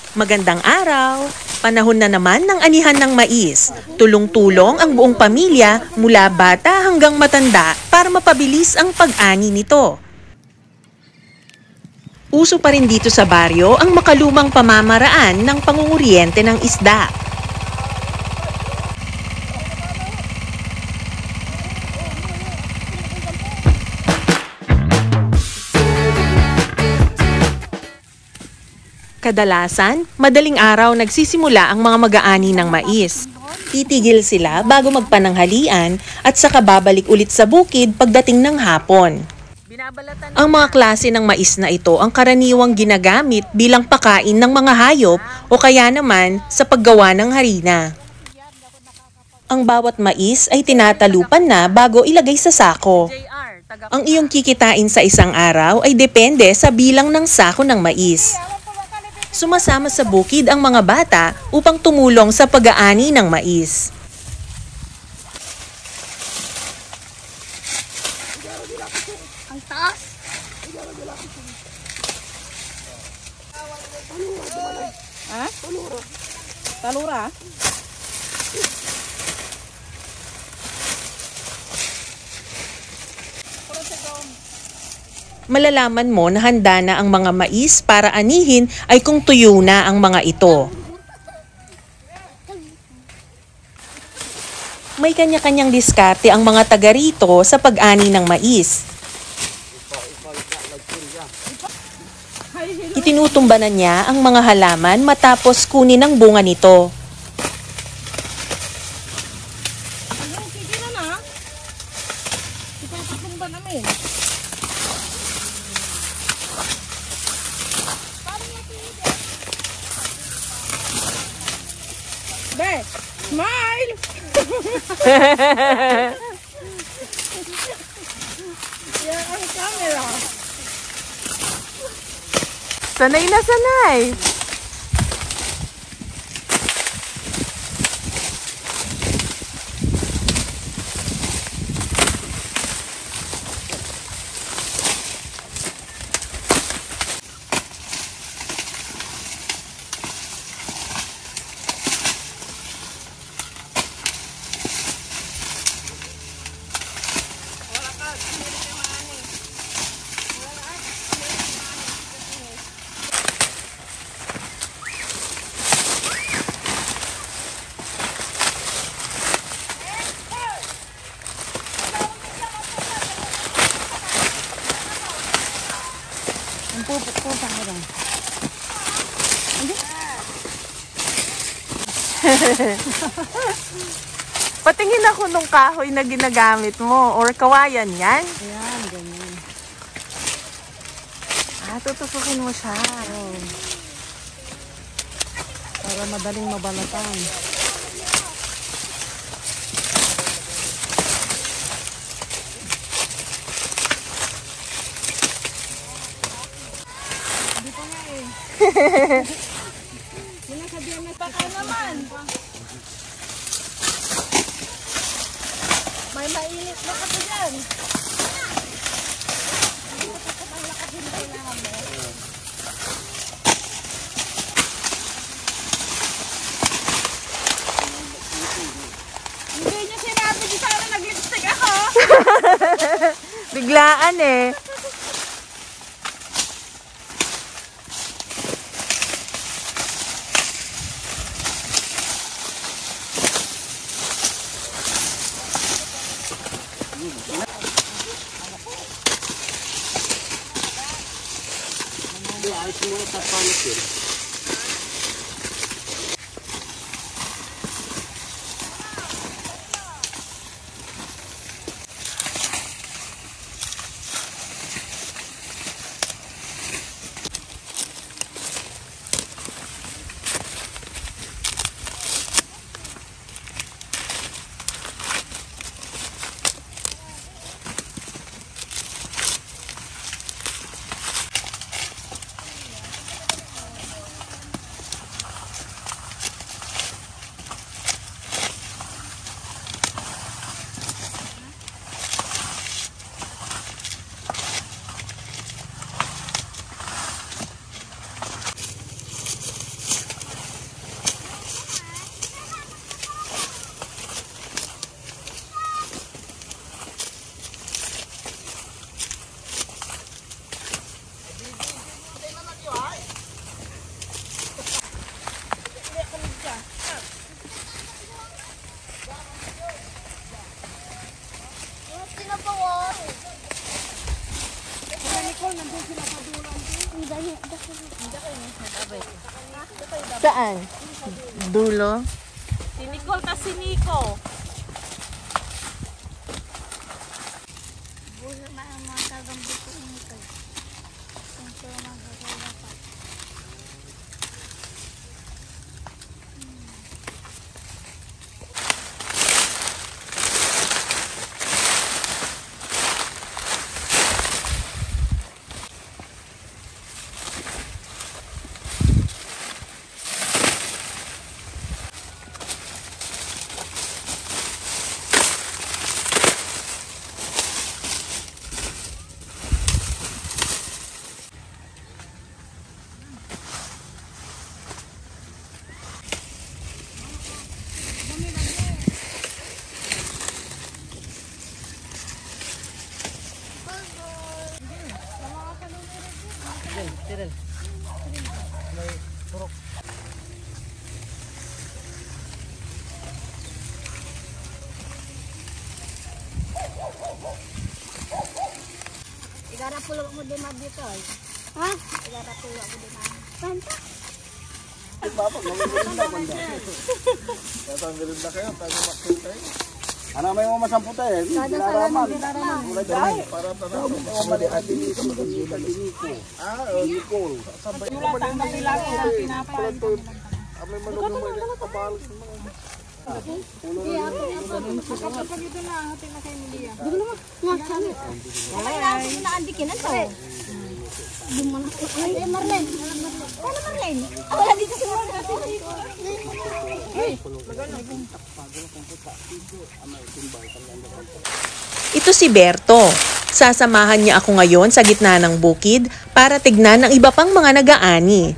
Magandang araw! Panahon na naman ng anihan ng mais. Tulong-tulong ang buong pamilya mula bata hanggang matanda para mapabilis ang pag-ani nito. Uso pa rin dito sa baryo ang makalumang pamamaraan ng pangunguryente ng isda. Kadalasan, madaling araw nagsisimula ang mga mag-aani ng mais. Titigil sila bago magpananghalian at saka babalik ulit sa bukid pagdating ng hapon. Ang mga klase ng mais na ito ang karaniwang ginagamit bilang pakain ng mga hayop o kaya naman sa paggawa ng harina. Ang bawat mais ay tinatalupan na bago ilagay sa sako. Ang iyong kikitain sa isang araw ay depende sa bilang ng sako ng mais. Sumasama sa bukid ang mga bata upang tumulong sa pag-aani ng mais. Ang taas. Ha? Talura. Malalaman mo na handa na ang mga mais para anihin ay kung tuyo na ang mga ito. May kanya-kanyang diskarte ang mga taga rito sa pag-ani ng mais. Itinutumba na niya ang mga halaman matapos kunin ang bunga nito. Sige na. Ipapatumba namin. Be, smile! Yan ang camera. Sanay na sanay! Ang pupuk ko sa akin. Patingin ako nung kahoy na ginagamit mo or kawayan yan. Ayan, ganyan. Tutusukin mo siya. Oh. Para madaling mabalatan. Hindi pa nga eh. Sinasabihan na baka naman. May mainit na kasi dyan. Hindi niya sinabi di sana nag-lipstick ako. Biglaan eh. Saan? Dulo? Si Nicole kasi Nico. Igara pulo mo din dito. Ha? Igara pulo mo din. Banta. Ano may mga masamputa eh? Dilaraman. Para tanong. Malihan din ito. Nicole. Sabay ko ba din ito? May manong mo rin kapal. Ay, naandikin to. Ay, Marlene. Ano Marlene? Wala dito si Marlene. Ito si Berto. Sasamahan niya ako ngayon sa gitna ng bukid para tignan ang iba pang mga nag-aani.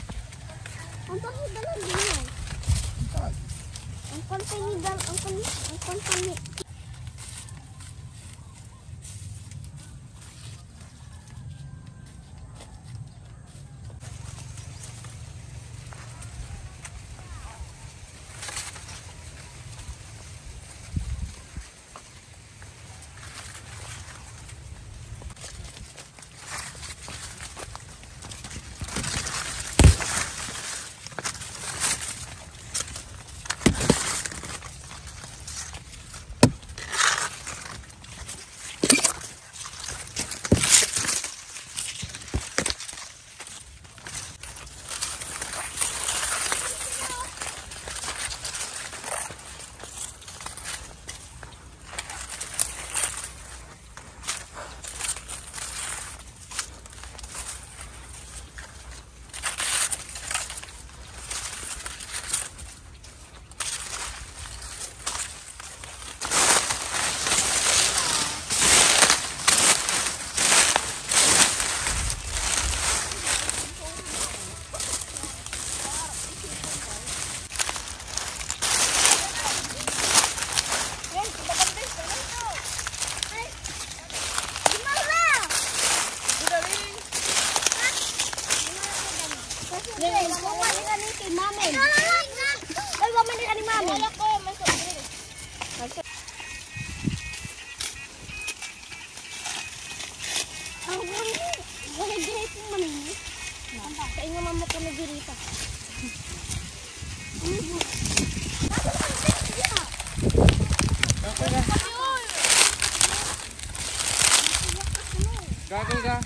Gagawin ka?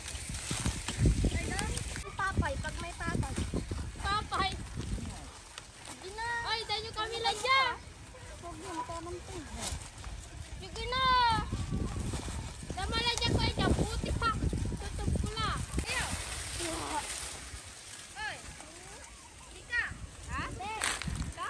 Papay, pag may papay. Papay. Ay, tayo kami lang dyan. Sige na. Sama lang dyan ko dyan. Buti pa. Tutup ko na. Iyo. Oy. Ika. Ha? Ika?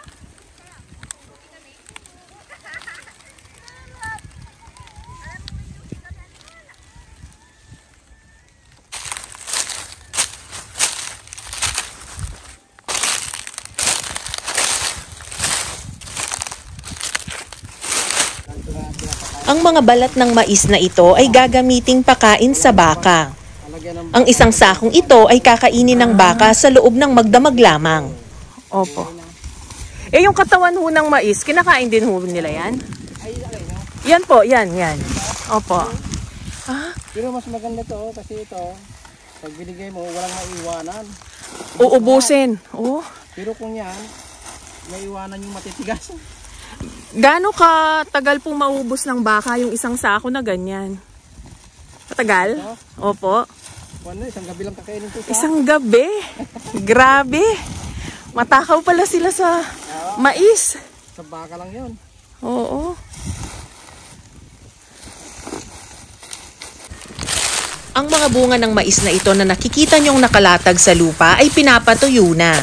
Ang mga balat ng mais na ito ay gagamiting pakain sa baka. Ang isang sakong ito ay kakainin ng baka sa loob ng magdamag lamang. Opo. Eh yung katawan ho ng mais, kinakain din ho nila yan? Yan po, yan. Opo. Pero mas maganda to kasi ito, pag binigay mo, walang maiwanan. Uubusin. Oh. Pero kung yan, may iwanan yung matitigas. Gaano ka tagal pong maubos ng baka yung isang sako na ganyan? Matagal? Opo. Ano, isang gabi lang kakainin ko sa... Isang gabi. Grabe. Matakaw pala sila sa mais. Sa baka lang yun. Oo. Ang mga bunga ng mais na ito na nakikita niyong nakalatag sa lupa ay pinapatuyo na.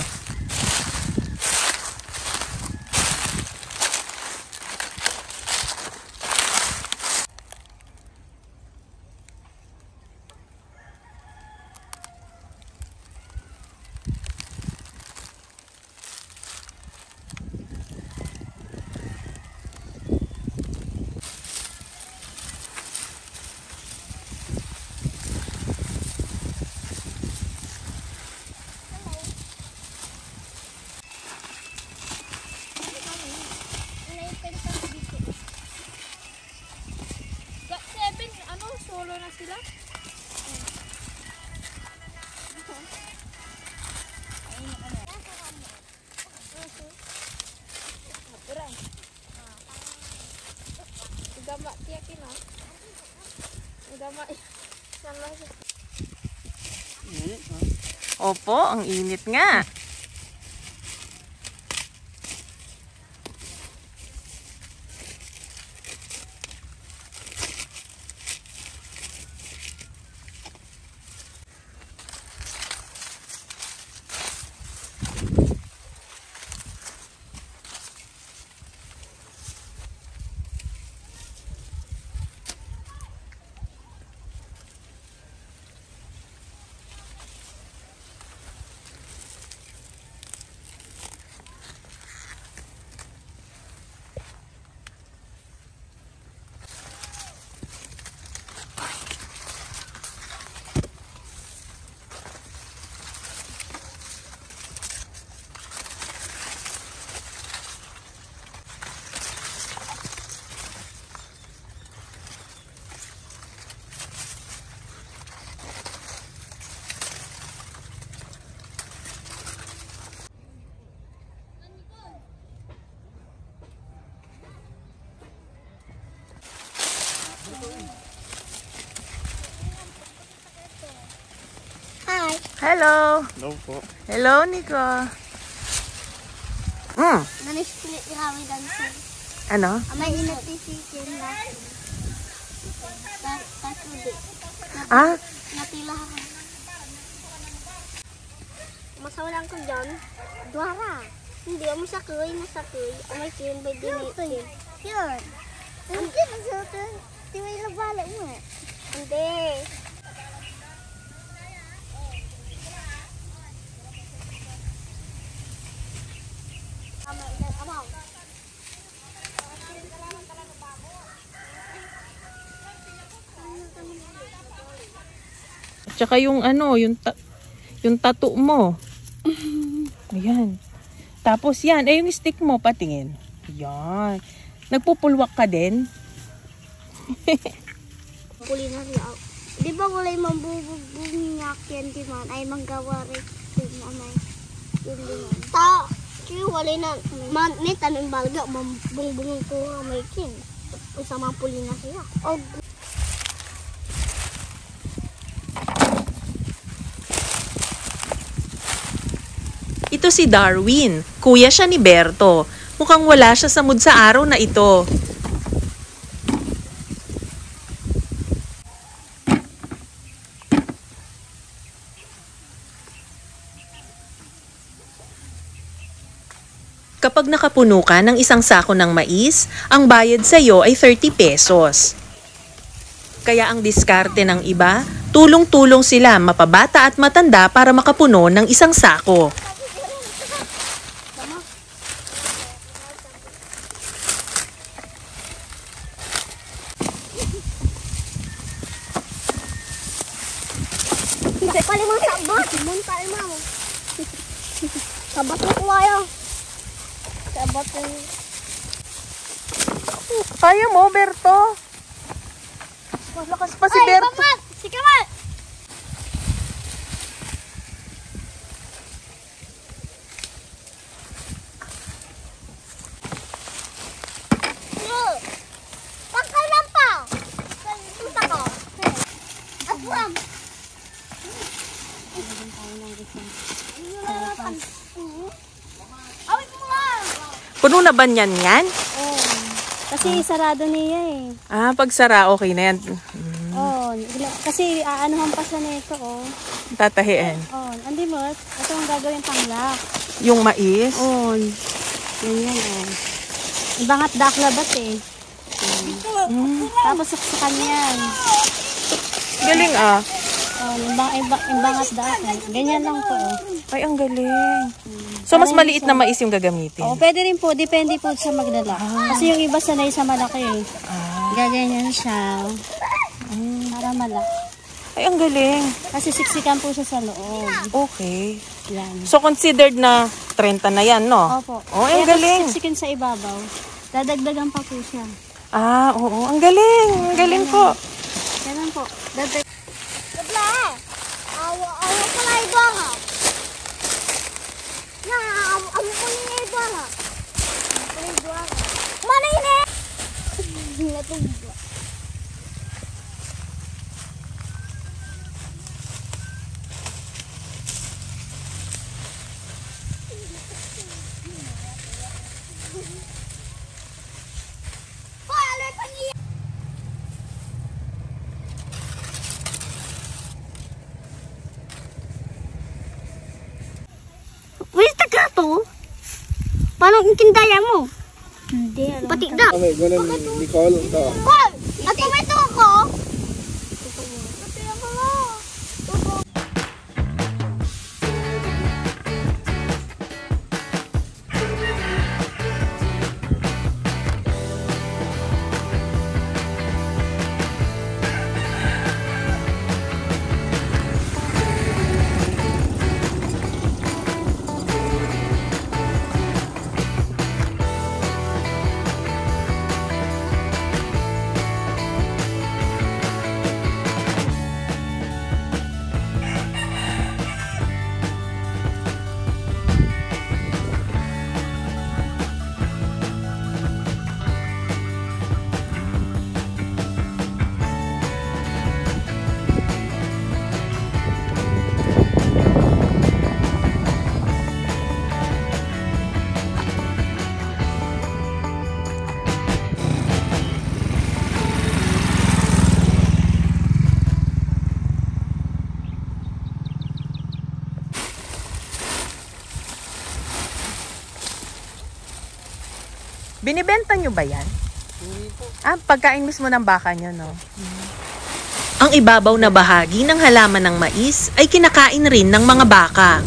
Solo na sila. Gama tiyakin na. Gama. Opo, ang init nga. Hi. Hello. Hello po. Hello, Nico. Nanis pilit kami dancing. Ano? Amay inatisikin na. Tatudi. Ah, Natila ako. Masawalan ko dyan. Duwara. Hindi, masakoy. Amay kin, by dinitin. Yun. Hindi, masakoy. Di may labala mo eh. Hindi. tsaka yung ano, yung tattoo mo. Ayan. Tapos yan, yung stick mo, patingin. Yan. Nagpupulwak ka din? Kulinaryo. Di ba kulay mambubugnyak yan di man ay manggawa rin yung amay. Yun di man. Kaya wala na man ni tanong balga mambungbungan ko may kin. Usama pulinaryo. Og Ito si Darwin. Kuya siya ni Berto. Mukhang wala siya sa mood sa araw na ito. Kapag nakapuno ka ng isang sako ng mais, ang bayad sa iyo ay 30 pesos. Kaya ang diskarte ng iba, tulong-tulong sila mapabata at matanda para makapuno ng isang sako. pali mo sabat, mun pali mo. Sabat mo kuya. Sabat mo. Kaya mo, Berto. Malakas pa si Berto. Kamat! Si Kamat! Awit mo nga! Puno na ba niyan yan? Oo. Kasi sarado niya eh. Ah, pag sara, okay na yan. Oo. Kasi aanuhan pa siya nito oh. Tatahiin. Oo. Andi mo, ito ang gagawin panglak. Yung mais. Oo. Ganyan oh. Ibangat daklabat eh. Tapos saksakan yan. Galing ah. Oh, imbangat dakat. Ganyan lang po oh. Ay, ang galing. So, mas maliit na mais yung gagamitin. Oo, pwede rin po. Depende po sa magdala. Kasi yung iba sanay sa malaki eh. Gaganyan siya. Para malaki. Ay, ang galing. Kasi siksikan po siya sa loob. Okay. Yan. So, considered na 30 na yan, no? Opo. Oh, ang Kaya galing. siksikan sa ibabaw. Dadagdagan pa po siya. Ah, oo. Ang galing. Ang galing po. Ganun po. Dadag. Kabla! Awa ko na iba ha. Na, awa ko na iba ha. Mana ini? Natunggu. Wait, taga to? Paano ang kindaya mo? Hindi, Pati da. Kami, ganun, Nicole, ito. Hoy! At may tuko! Binibenta nyo ba yan? Ah, pagkain mismo ng baka nyo, no? Ang ibabaw na bahagi ng halaman ng mais ay kinakain rin ng mga baka.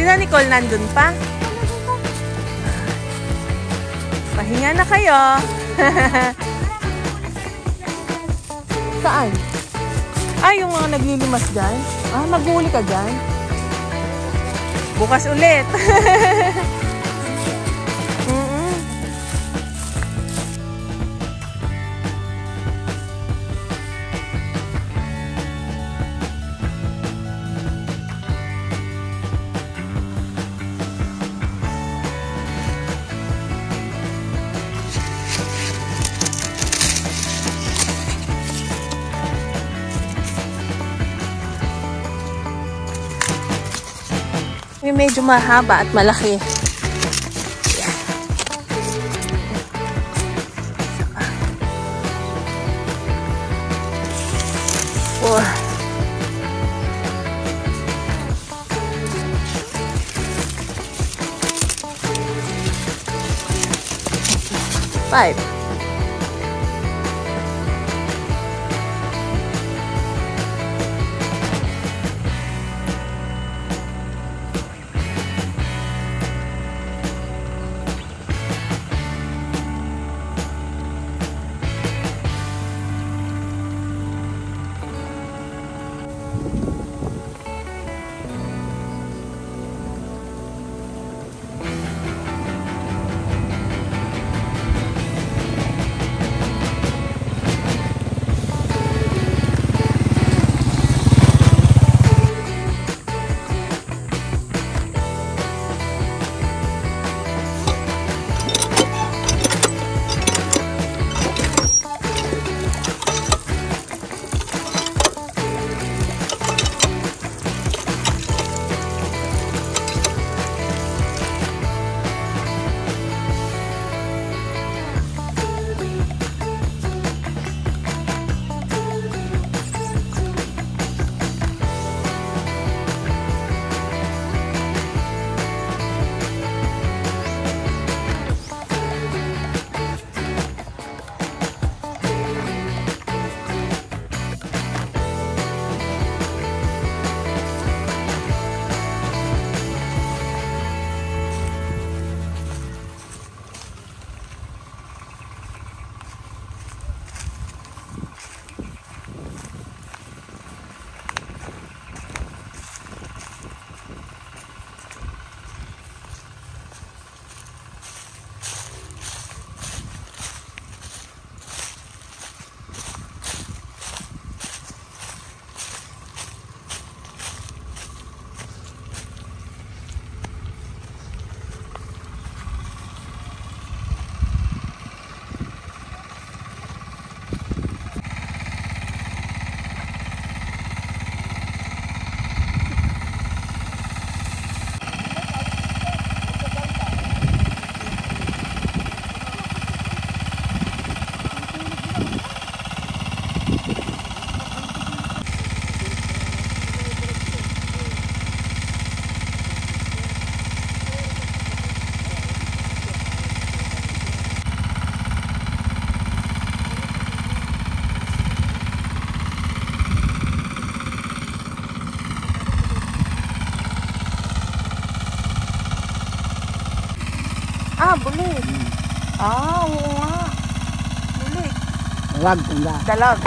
na Nicole, nandun pa? Pahinga na kayo. Saan? Yung mga naglilimas dyan. Maghuli ka dyan. Bukas ulit. Yung medyo mahaba at malaki. Four. 5. Bulig. Oo nga. Bulig. Dalag, tunda. Dalag.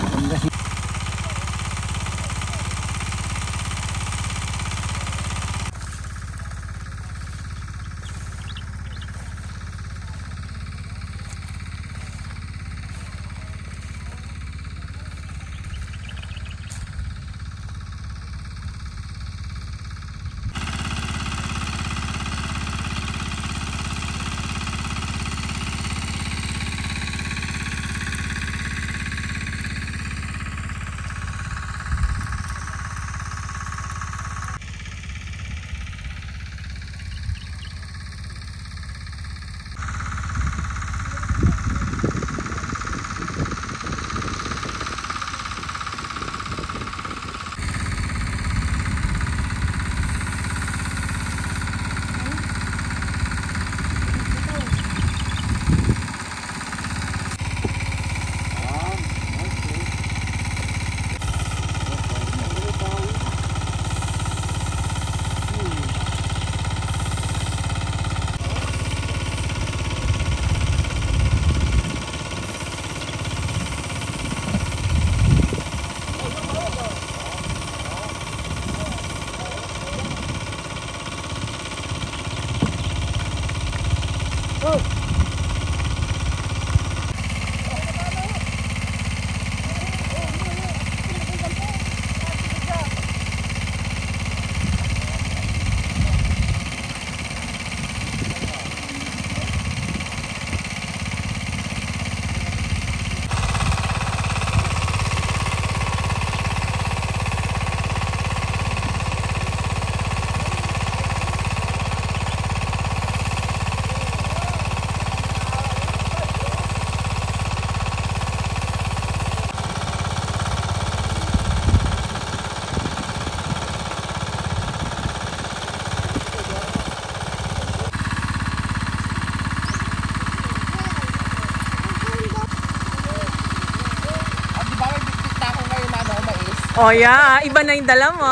Oh yeah, iba na yung dala mo.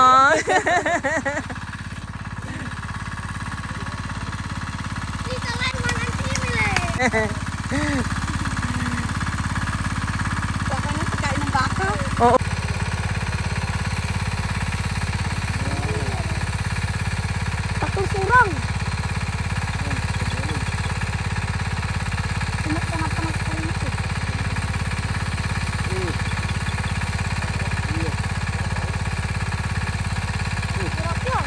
Dito lang man ang simile. Baka na pagkain ng baka. Oo. Patusurang. Sumat-sumat ka magpulito. Hirap yun.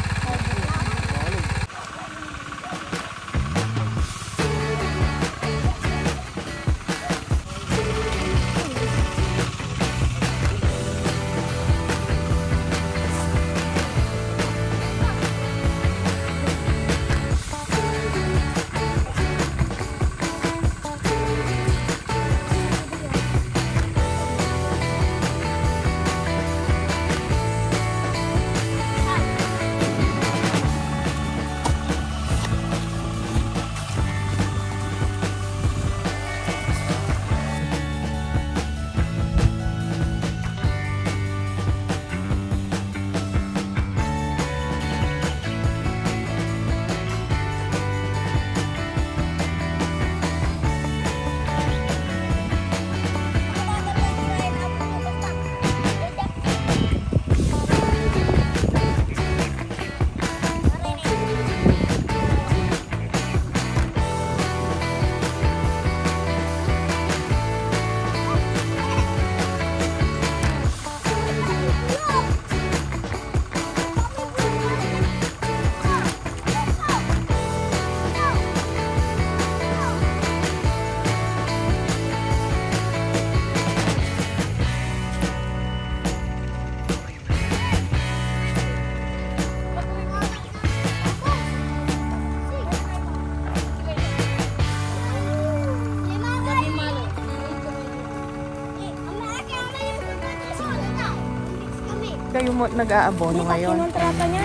Kayo mo nag-aabono ngayon. Kinontrata niya.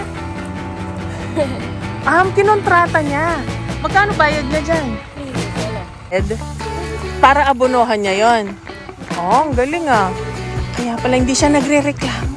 Kinontrata niya. Magkano bayad niya dyan? Ed, para abonohan niya yon. Oh, ang galing ah. Kaya pala hindi siya nagre-reklamo.